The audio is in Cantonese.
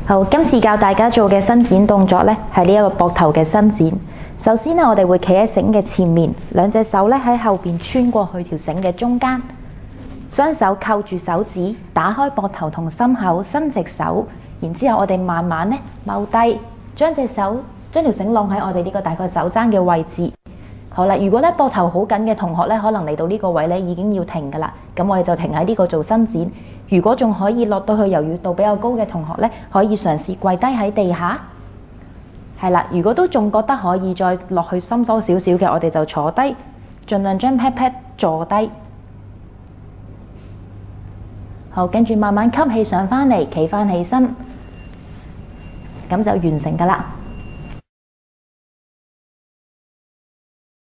好，今次教大家做嘅伸展動作呢，係呢一個膊頭嘅伸展。首先呢，我哋會企喺繩嘅前面，兩隻手呢喺後邊穿過去條繩嘅中間，雙手扣住手指，打開膊頭同心口，伸直手，然之後我哋慢慢呢踎低，將條繩晾喺我哋呢個大概手踭嘅位置。好啦，如果咧膊頭好緊嘅同學咧，可能嚟到呢個位咧已經要停㗎啦。咁我哋就停喺呢個做伸展。如果仲可以落到去柔軟度比較高嘅同學咧，可以嘗試跪低喺地下。係啦，如果都仲覺得可以再落去深收少少嘅，我哋就坐低，盡量將 pat pat 坐低。好，跟住慢慢吸氣上返嚟，企返起身，咁就完成㗎啦。